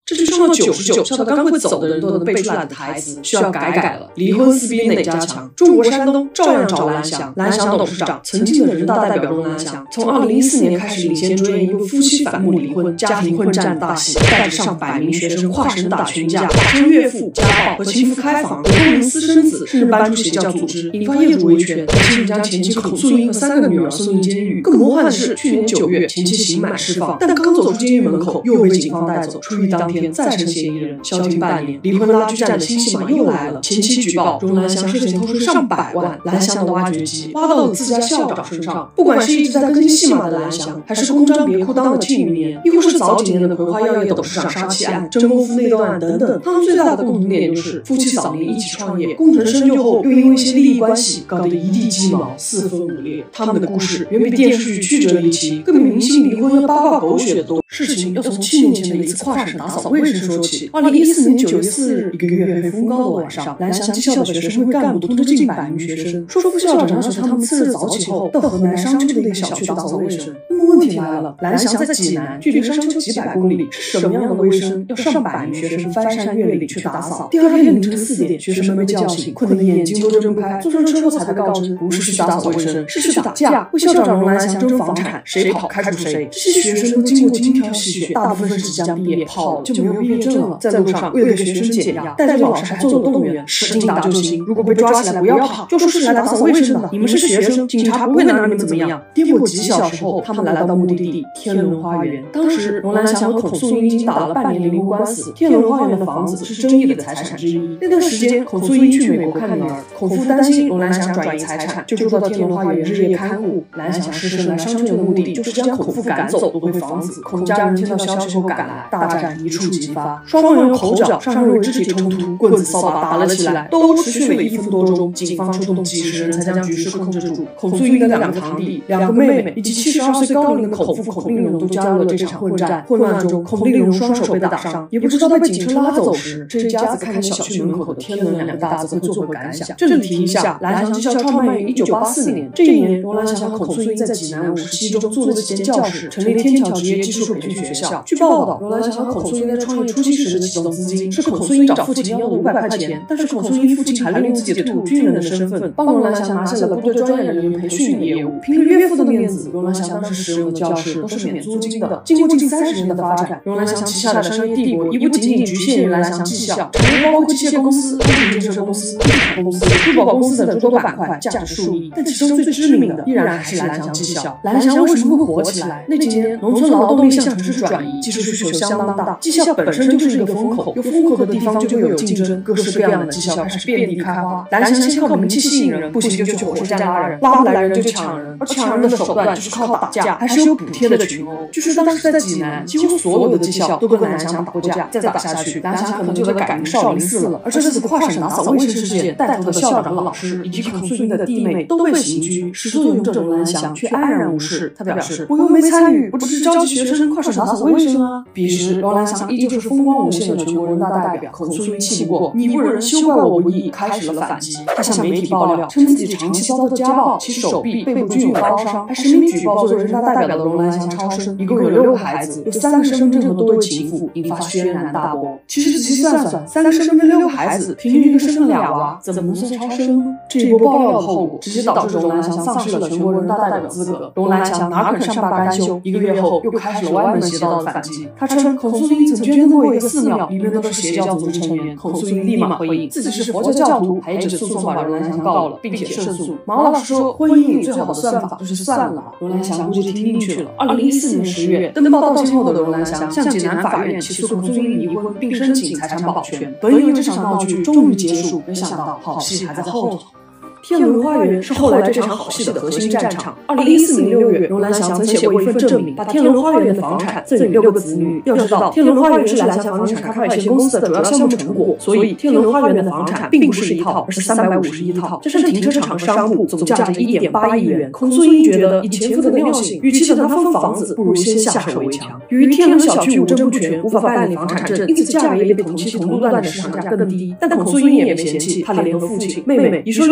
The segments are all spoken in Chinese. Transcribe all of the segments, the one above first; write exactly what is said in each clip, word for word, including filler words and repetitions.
这是上到九十九，笑到刚会走的人都能背出来的台词，需要改改了。离婚撕逼哪家强？中国山东照样找蓝翔，蓝翔董事长，曾经的人大代表钟南翔，从二零一四年开始领衔主演一部夫妻反目离婚、家庭混战大戏，带着上百名学生化身打群架，打成岳父、家暴和情妇开房，有多名私生子，甚至搬出邪教组织，引发业主维权，亲人将前妻孔素英和三个女儿送进监狱。更魔幻的是，去年九月，前妻刑满释放，但刚走出监狱门口，又被警方带走。出狱当天，再成嫌疑人，消停半年。离婚拉锯战的新戏码又来了。前妻举报钟南翔涉嫌偷税上百万，蓝翔的挖掘机挖到了自家校长身上。不管是一直在更新戏码的蓝翔，还是公章别裤裆的庆余年，亦或是早几年的葵花药业董事长杀妻案、真功夫内斗案等等，他们最大的共同点就是夫妻早年一起创业，功成身就后又因为一些利益关系搞得一地鸡毛、四分五裂。他们的故事远比电视剧曲折离奇，更比明星离婚要八卦狗血的多。事情要从七年前的一次跨省打扫卫生说起。二零一四年九月四日，一个月黑风高的晚上，蓝翔技校的学生会干部通知近百名学生，说副校长要求他们次日早起后到河南商丘的一个小区打扫卫生。那么问题来了，蓝翔在济南，距离商丘几百公里，是什么样的卫生要上百名学生翻山越岭去打扫？第二天凌晨四点，学生们被叫醒，困得眼睛都睁不开，坐上车后才被告知，不是去打扫卫生，是去打架，为校长荣蓝翔争房产，谁跑开除谁。这些学生都经过精挑细选，大部分是即将毕业，跑了就没有毕业证了。在路上为了给学生减压，带着老师还做了动员，使劲打就行。如果被抓起来，不要跑，就说是来打扫卫生的。你们是学生，警察不会拿你们怎么样。颠簸几小时后，他们来到目的地天伦花园。当时荣蓝翔和孔素英已经打了半年离婚官司，天伦花园的房子是争议的财产之一。那段时间，孔素英去美国看女儿，孔父担心荣蓝翔转移财产，就住到天伦花园日夜看护。蓝翔师生来商丘的目的就是将孔父赶走，夺回房子。孔家人听到消息后赶来，大战一触即发，双方人口角，上任为肢体冲突，棍子扫把打了起来，斗殴持续了一分多钟，警方出动几十人才将局势控制住。孔素英的两个堂弟、两个妹妹以及七十二岁高龄的孔父孔令荣都加入了这场混战。混乱中，孔令荣双手被打伤，也不知道被警车拉走时，这一家子看着小区门口的天伦两个大字会作何感想。这里提一下，蓝翔技校创办于一九八四年，这一年，荣蓝翔和孔素英在济南五十七中租了几间教室，成立天桥职业技术培训学校。据报道，荣蓝翔和孔素英在创业初期时的启动资金是孔素英找父亲要的五百块钱，但是孔素英父亲还利用自己的退伍军人的身份，帮荣蓝翔拿下了部队专业人员培训的业务。凭着岳父的面子，荣蓝翔当时使用的教室都是免租金的。经过近三十年的发展，荣蓝翔旗下的商业帝国已不仅仅局限于蓝翔技校，产业包括机械公司、工程建设公司、地产公司、珠宝公司等诸多板块，价值数亿。但其中最知名的依然还是蓝翔技校。蓝翔为什么会火起来？那几年农村劳动力向城市转移，技术需求相当大，技校本身就是一个风口，有风口的地方就会有竞争，各式各样的技校开始遍地开花。蓝翔先靠名气吸引人，不行就去火车站拉人，拉不来人就抢人，而抢人的手段就是靠打架，还是有补贴的群殴。据说当时在济南，几乎所有的技校都跟蓝翔打过架，再打下去，蓝翔可能就得改名少林寺了。而这次跨省打扫卫生事件带头的校长、老师以及孔素英的弟妹都被刑拘，始作俑者荣蓝翔却安然无事。他表示：“我又没参与，我只是召集学生跨省打扫卫生啊。”彼时，荣蓝翔依旧是风光无限的全国人大代表。孔素英气不过，你不仁，休怪我无义，开始了反击。他向媒体爆料，称自己长期遭到家暴，其手臂、背部均有刀伤，还实名举报作为人大代表的荣蓝翔超生，一共有六个孩子，有三个身份证和多位情妇，引发轩然大波。其实仔细算算，三个身份证六个孩子，平均一个身份俩娃，怎么能算超生呢？这一波爆料的后果，直接导致荣蓝翔丧失了全国人大代表资格。荣蓝翔哪肯上罢甘休？一个月后，又开始了歪门邪道的反击。他称孔素英曾捐赠过一个寺庙，里面都是邪教组织成员。孔素英立马回应，自己是佛教教徒，还一纸诉讼把荣蓝翔告了，并且胜诉。毛老师说，婚姻里最好的算法就是算了吧。荣蓝翔估计听进去了。二零一四年十月，登报道歉后的荣蓝翔向济南法院起诉孔素英离婚，并申请财产保全。本以为这场闹剧终于结束，没想到好戏还在后头。天伦花园是后来这场好戏的核心战场。二零一四年六月，荣蓝翔曾写过一份证明，把天伦花园的房产赠予六个子女。要知道，天伦花园是蓝翔房地产开发有限公司的主要项目成果，所以天伦花园的房产并不是一套，而是三百五十一套。这是停车场和商铺，总价值一点八亿元。孔素英觉得，以前夫的尿性，与其等他分房子，不如先下手为强。由于天伦小区五证不全，无法办理房产证，因此价格也比同期同路段的市场价更低。但孔素英也没嫌弃，她联合父亲、妹妹，以说六子女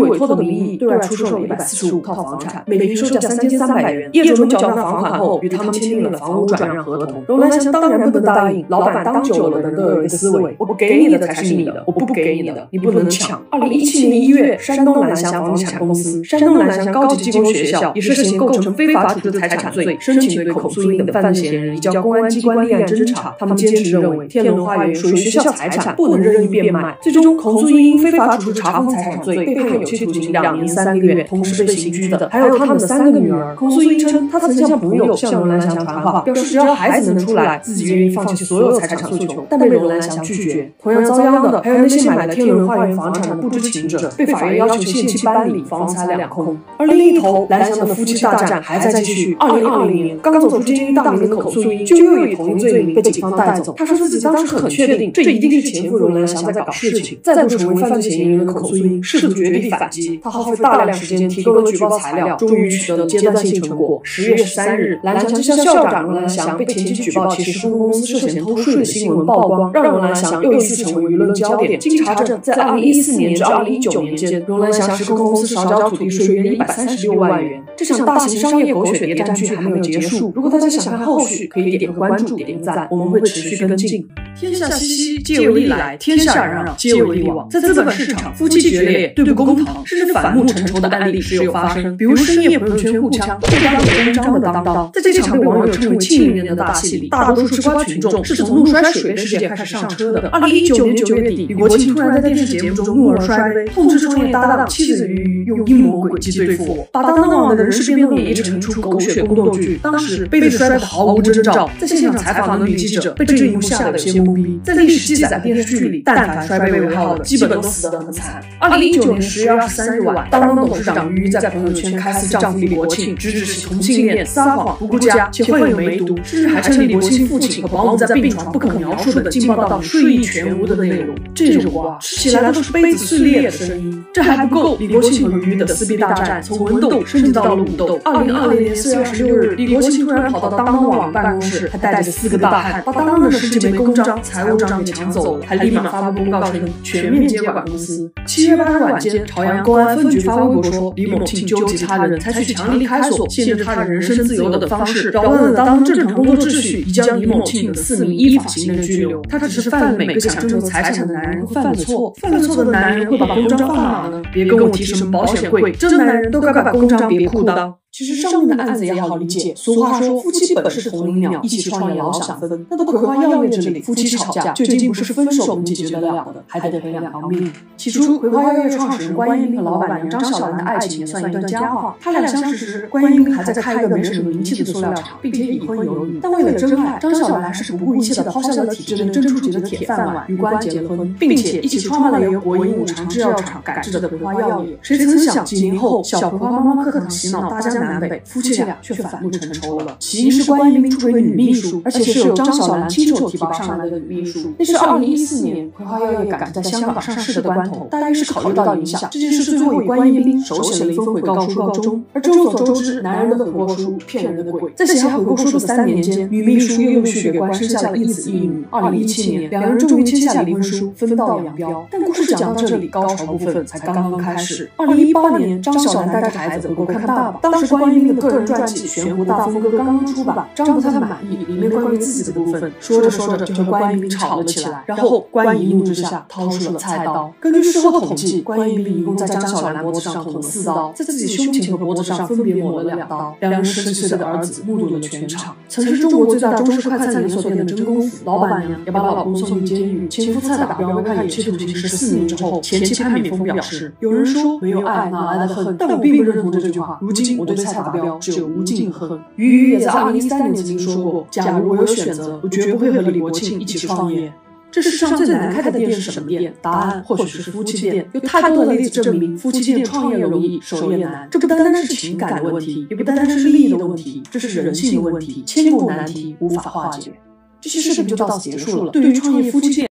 委托的名义对外出售了一百四十五套房产，每平售价三千三百元。业主们缴纳房款后，与他们签订了房屋转让合同。荣兰祥当然不能答应，老板当久了人都有一个思维，我给你的才是你的，我不给你的，你不能抢。二零一七年一月，山东蓝翔房地产公司、山东蓝翔高级技工学校以涉嫌构成非法土地财产罪，申请对孔素英等犯罪嫌疑人移交公安机关立案侦查。他们坚持认为，天伦花园属于学校财产，不能任意变卖。最终，孔素英因非法土地查封财产罪被判有期徒刑两年三个月，同时被刑拘的还有他们的三个女儿。孔素英称，她曾向朋友向荣兰祥谈话，表示只要孩子能出来，自己愿意放弃所有财产诉求，但被荣兰祥拒绝。同样遭殃的还有那些买了天伦花园房产的不知情者，被法院要求限期搬离，房财两空。而另一头，蓝翔的夫妻大战还在继续。二零二零年，刚走出监狱大门的孔素英，就又以同一罪名被警方带走。他说自己当时很确定，这一定是前夫荣兰祥在搞事情。再度成为犯罪嫌疑人的孔素英，试图绝地反击。他耗费大量时间提供了举报材料，终于取得了阶段性成果。十月十三日，蓝翔就向校长荣兰祥被前期举报其实施工公司涉嫌偷税的新闻曝光，让荣兰祥又一次成为舆论焦点。经查证，在二零一四年至二零一九年间，荣兰祥施工公司少缴土地税约一百三十六万元。这场大型商业狗血谍战剧还没有结束，如果大家想看后续，可以点个关注，点个赞，我们会持续跟进。天下熙熙，皆有利来；天下攘攘，皆有利往。在资本市场，夫妻决裂、对簿公堂，甚至反目成仇的案例时有发生。比如深夜朋友圈互呛，对家有公章的当当。在这场被网友称为庆余年的大戏里，大多数吃瓜群众是从怒摔水杯事件开始上车的。二零一九年九月底，李国庆突然在电视节目中怒而摔杯，痛斥创业搭档妻子俞渝用阴谋诡计对付我，把当当网的人事变动演绎成一出狗血宫斗剧。当时杯子摔得毫无征兆，在现场采访的女记者被这一幕吓得有些懵逼。在历史记载的电视剧里，但凡摔杯为号的，基本都死得很惨。二零一九年十月二十三日晚，当当董事长俞渝在朋友圈开撕丈夫李国庆，直指其同性恋、撒谎、不顾家，且患有梅毒，甚至还称李国庆父亲和保姆在病床不可描述的劲爆到睡意全无的内容。这种瓜吃起来都是杯子碎裂的声音。这还不够，李国庆和俞渝的撕逼大战从文斗升级到了武斗。二零二零年四月二十六日，李国庆突然跑到当当网办公室，还带着四个大汉，把当当的十几枚公章、财务章给抢走了，还立马发布公告称全面接管公司。七月八日晚间，朝阳公安分局发微博说，李某庆纠集他人，采取强力开锁、限制他人人身自由等方式，扰乱了当当正常工作秩序，已将李某庆等四名依法行政拘留。他只是犯了每个想争夺财产的男人会犯的错，犯了错的男人会把公章放哪呢？别跟我提什么保险柜，真男人都该把公章别裤裆。其实上面的案子也好理解，俗话说夫妻本是同林鸟，一起创业老想分。那到葵花药业这里，夫妻吵架就已经不是分手能解决得了的，还得赔两条命。起初，葵花药业创始人关一斌和老板娘张小兰的爱情也算一段佳话。他俩相识时，关一斌还在开一个没什么名气的塑料厂，并且已婚有女。但为了真爱，张小兰还是不顾一切地抛下了体制内正处级的铁饭碗，与关结了婚，并且一起创办了由国营五常制药厂改制的葵花药业。谁曾想，几年后，小葵花妈妈课堂洗脑大江南北，夫妻俩却反目成仇了。起因是关一斌出轨女秘书，而且是由张小兰亲手提拔上来的女秘书。那是二零一四年，葵花药业赶在香港上市的关头，大约是考虑到影响，这件事最后以关一斌手写了一封悔告书告终。而众所周知，男人的悔过书骗人的鬼。在写下悔过书的三年间，女秘书又陆续给关生下了一子一女。二零一七年，两人终于签下离婚书，分道扬镳。但故事讲到这里，高潮部分才刚刚开始。二零一八年，张小兰带着孩子回国看爸爸，当时关一斌的个人传记《悬壶大风歌》刚刚出版，张不太满意里面关于自己的部分，说着说着就和关一斌吵了起来，然后关一怒之下掏出了菜刀。根据事后统计，关一斌一共在张小兰脖子上捅了四刀，在自己胸前和脖子上分别抹了两刀。两人十几岁的儿子目睹了全场。曾是中国最大中式快餐连锁店的真功夫老板娘也把老公送进监狱，前夫菜打标被判有期徒刑十四年之后，前妻潘敏峰表示，有人说没有爱哪来的恨，但我并不认同这句话。如今我对蔡达标只有无尽恨。俞渝也在二零一三年曾经说过，假如我有选择，我绝不会和李国庆一起创业。这世上最难开的店是什么店？答案或许是夫妻店。有太多的例子证明，夫妻店创业容易，守业难。这不单单是情感的问题，也不单单是利益的问题，这是人性的问题，千古难题，无法化解。这期视频就到此结束了。对于创业夫妻店